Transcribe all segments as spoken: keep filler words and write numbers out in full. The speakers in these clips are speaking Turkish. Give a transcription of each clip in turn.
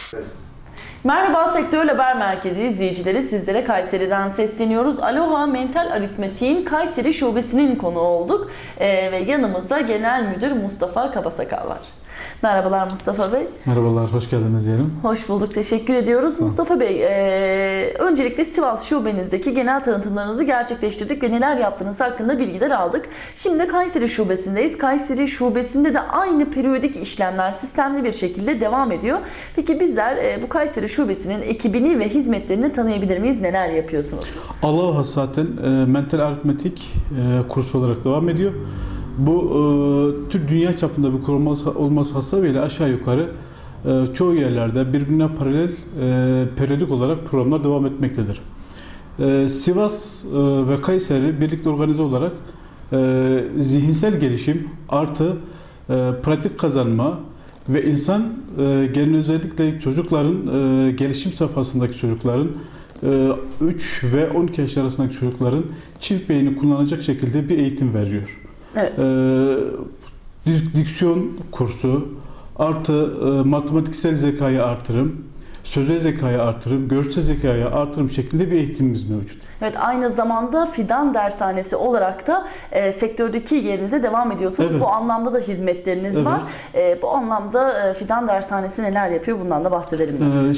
Merhaba, Sektör Haber Merkezi izleyicileri, sizlere Kayseri'den sesleniyoruz. Aloha Mental Aritmetik'in Kayseri Şubesi'nin konuğu olduk ee, ve yanımızda Genel Müdür Mustafa Kabasakal var. Merhabalar Mustafa Bey. Merhabalar, hoş geldiniz diyelim. Hoş bulduk, teşekkür ediyoruz. Tamam. Mustafa Bey, e, öncelikle Sivas Şubenizdeki genel tanıtımlarınızı gerçekleştirdik ve neler yaptığınız hakkında bilgiler aldık. Şimdi Kayseri Şubesindeyiz. Kayseri Şubesinde de aynı periyodik işlemler sistemli bir şekilde devam ediyor. Peki bizler e, bu Kayseri Şubesi'nin ekibini ve hizmetlerini tanıyabilir miyiz? Neler yapıyorsunuz? Aloha zaten e, mental aritmetik e, kursu olarak devam ediyor. Bu e, tür dünya çapında bir kurum olması hasebiyle aşağı yukarı e, çoğu yerlerde birbirine paralel e, periyodik olarak programlar devam etmektedir. E, Sivas e, ve Kayseri birlikte organize olarak e, zihinsel gelişim artı e, pratik kazanma ve insan e, gelin özellikle çocukların e, gelişim safhasındaki çocukların e, üç ve on iki yaş arasındaki çocukların çift beyni kullanacak şekilde bir eğitim veriyor. Evet. Ee, diksiyon kursu, artı e, matematiksel zekayı artırım, sözel zekayı artırım, görsel zekayı artırım şeklinde bir eğitimimiz mevcut. Evet, aynı zamanda Fidan Dershanesi olarak da e, sektördeki yerinize devam ediyorsunuz. Evet. Bu anlamda da hizmetleriniz Evet. var. E, bu anlamda e, Fidan Dershanesi neler yapıyor? Bundan da bahsedelim. Ee,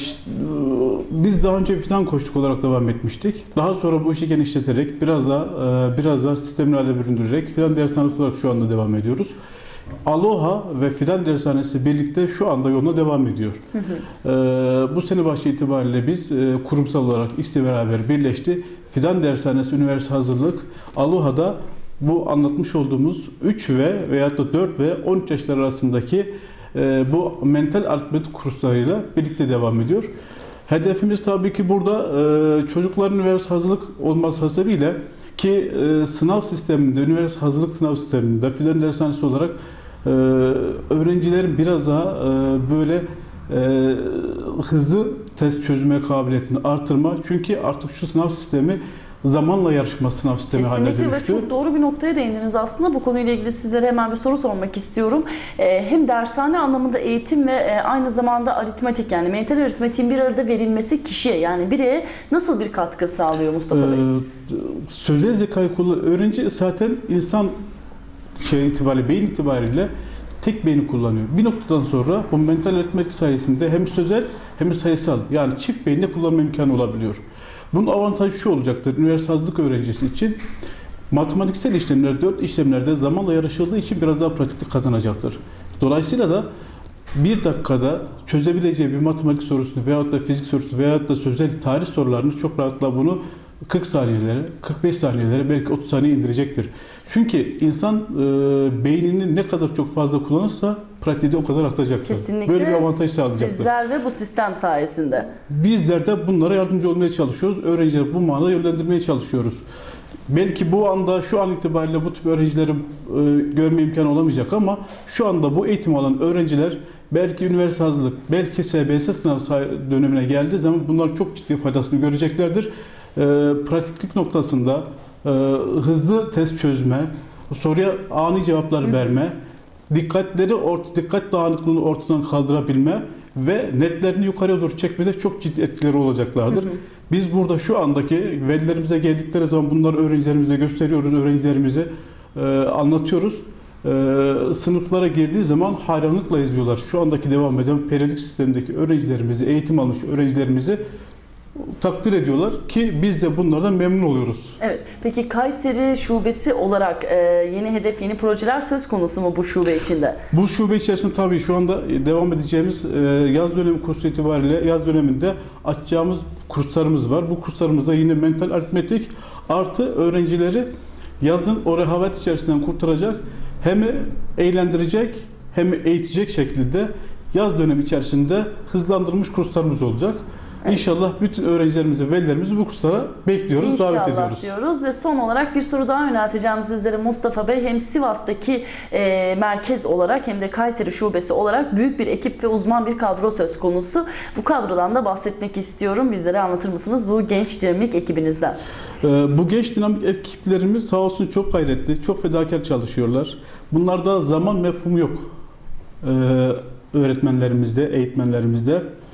biz daha önce Fidan Koçluk olarak devam etmiştik. Daha sonra bu işi genişleterek, biraz daha e, biraz daha sistemli hale büründürerek Fidan Dershanesi olarak şu anda devam ediyoruz. Aloha ve Fidan Dershanesi birlikte şu anda yoluna devam ediyor. Hı hı. Ee, bu sene başı itibariyle biz e, kurumsal olarak ikisi beraber birleşti. Fidan Dershanesi Üniversite Hazırlık, Aloha'da bu anlatmış olduğumuz üç ve veyahut da dört ve on üç yaşlar arasındaki e, bu mental aritmetik kurslarıyla birlikte devam ediyor. Hedefimiz tabii ki burada e, çocukların üniversite hazırlık olması hasebiyle ki e, sınav sisteminde, üniversite hazırlık sınav sisteminde Fidan Dershanesi olarak e, öğrencilerin biraz daha e, böyle e, hızlı test çözme kabiliyetini artırma. Çünkü artık şu sınav sistemi zamanla yarışma sınav sistemi haline dönüştü. Kesinlikle ve çok doğru bir noktaya değindiniz aslında. Bu konuyla ilgili sizlere hemen bir soru sormak istiyorum. Ee, hem dershane anlamında eğitim ve e, aynı zamanda aritmetik, yani mental aritmetiğin bir arada verilmesi kişiye, yani bireye nasıl bir katkı sağlıyor Mustafa Bey? Ee, sözel zekayı kullan öğrenci zaten insan şey itibariyle, beyin itibariyle tek beyni kullanıyor. Bir noktadan sonra bu mental aritmetik sayesinde hem sözel hem de sayısal, yani çift beyinde kullanma imkanı olabiliyor. Bunun avantajı şu olacaktır: üniversite hazırlık öğrencisi için matematiksel işlemler, dört işlemlerde zamanla yarışıldığı için biraz daha pratiklik kazanacaktır. Dolayısıyla da bir dakikada çözebileceği bir matematik sorusunu veyahut da fizik sorusunu veyahut da sözel tarih sorularını çok rahatla bunu kırk saniyelere, kırk beş saniyelere, belki otuz saniye indirecektir. Çünkü insan e, beynini ne kadar çok fazla kullanırsa pratiği de o kadar artacaktır. Kesinlikle. Böyle bir avantaj sağlayacaktır. Sizler ve bu sistem sayesinde. Bizler de bunlara yardımcı olmaya çalışıyoruz. Öğrencileri bu manada yönlendirmeye çalışıyoruz. Belki bu anda, şu an itibariyle bu tip öğrencileri e, görme imkanı olamayacak ama şu anda bu eğitim alan öğrenciler belki üniversite hazırlık, belki S B S sınav dönemine geldiği zaman bunlar çok ciddi faydasını göreceklerdir. E, pratiklik noktasında e, hızlı test çözme, soruya ani cevaplar Hı. verme, dikkatleri ort dikkat dağınıklığını ortadan kaldırabilme ve netlerini yukarıya doğru çekmede çok ciddi etkileri olacaklardır. Hı hı. Biz burada şu andaki velilerimize geldikleri zaman bunları öğrencilerimize gösteriyoruz, öğrencilerimize e, anlatıyoruz. E, sınıflara girdiği zaman hayranlıkla izliyorlar. Şu andaki devam eden periyodik sistemdeki öğrencilerimizi, eğitim almış öğrencilerimizi takdir ediyorlar ki biz de bunlardan memnun oluyoruz. Evet. Peki Kayseri Şubesi olarak e, yeni hedef, yeni projeler söz konusu mu bu şube içinde? Bu şube içerisinde tabii şu anda devam edeceğimiz e, yaz dönemi kursu itibariyle yaz döneminde açacağımız kurslarımız var. Bu kurslarımızda yine mental aritmetik artı öğrencileri yazın o rehavet içerisinden kurtaracak, hem eğlendirecek hem eğitecek şekilde yaz dönemi içerisinde hızlandırılmış kurslarımız olacak. Evet. İnşallah bütün öğrencilerimizi, velilerimizi bu kurslara bekliyoruz, İnşallah davet ediyoruz. diyoruz ve son olarak bir soru daha yönelteceğim sizlere Mustafa Bey. Hem Sivas'taki e, merkez olarak hem de Kayseri Şubesi olarak büyük bir ekip ve uzman bir kadro söz konusu. Bu kadrodan da bahsetmek istiyorum. Bizlere anlatır mısınız bu genç dinamik ekibinizden? Ee, bu genç dinamik ekiplerimiz sağ olsun çok gayretli, çok fedakar çalışıyorlar. Bunlarda zaman mefhumu yok. Ee, öğretmenlerimizde, eğitmenlerimizde.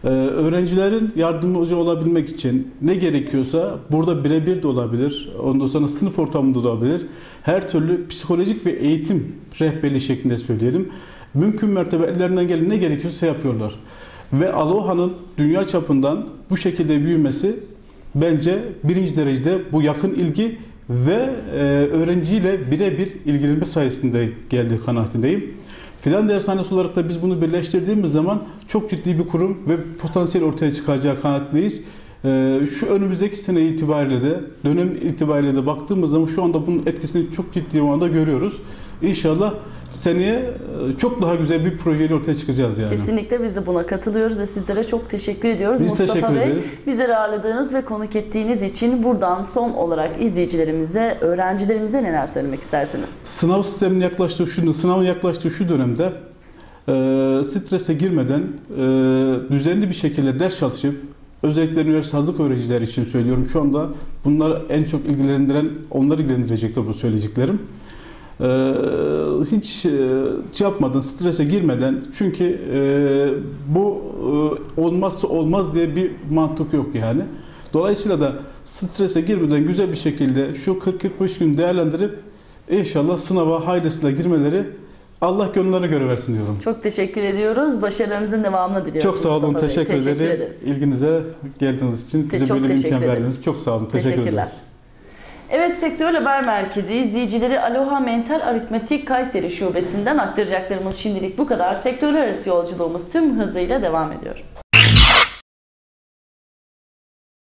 Ee, öğrencilerin yardımcı olabilmek için ne gerekiyorsa burada birebir de olabilir, ondan sonra sınıf ortamında da olabilir. Her türlü psikolojik ve eğitim rehberliği şeklinde söyleyelim. Mümkün mertebe ellerinden gelen ne gerekiyorsa yapıyorlar. Ve Aloha'nın dünya çapından bu şekilde büyümesi bence birinci derecede bu yakın ilgi ve e, öğrenciyle birebir ilgilenme sayesinde geldiği kanaatindeyim. Fidan Dershanesi olarak da biz bunu birleştirdiğimiz zaman çok ciddi bir kurum ve potansiyel ortaya çıkacağı kanaatindeyiz. Ee, şu önümüzdeki sene itibariyle de, dönem itibariyle de baktığımız zaman şu anda bunun etkisini çok ciddi manada görüyoruz. İnşallah seneye çok daha güzel bir projeyle ortaya çıkacağız yani. Kesinlikle biz de buna katılıyoruz ve sizlere çok teşekkür ediyoruz. Biz Mustafa teşekkür Bey, ederiz. bizleri ağırladığınız ve konuk ettiğiniz için buradan son olarak izleyicilerimize, öğrencilerimize neler söylemek istersiniz? Sınav sisteminin yaklaştığı şu, sınavın yaklaştığı şu dönemde e, strese girmeden e, düzenli bir şekilde ders çalışıp, özellikle üniversite hazırlık öğrencileri için söylüyorum. Şu anda bunlar en çok ilgilendiren, onları ilgilendirecekler bu söyleyeceklerim. Ee, hiç e, şey yapmadan, strese girmeden, çünkü e, bu e, olmazsa olmaz diye bir mantık yok yani. Dolayısıyla da strese girmeden güzel bir şekilde şu kırk kırk beş gün değerlendirip inşallah sınava hayırlısıyla girmeleri Allah gönüllerine göre versin diyorum. Çok teşekkür ediyoruz. Başarılarınızın devamını diliyoruz. Çok sağ olun, Mustafa Bey. teşekkür, teşekkür ederim. ederiz. İlginize geldiğiniz için, bize Çok böyle bir teşekkür imkan ederiz. verdiniz. Çok sağ olun, teşekkür Teşekkürler. ederiz. Evet, Sektör Haber Merkezi izleyicileri Aloha Mental Aritmetik Kayseri Şubesi'nden aktaracaklarımız şimdilik bu kadar. Sektörler arası yolculuğumuz tüm hızıyla devam ediyor.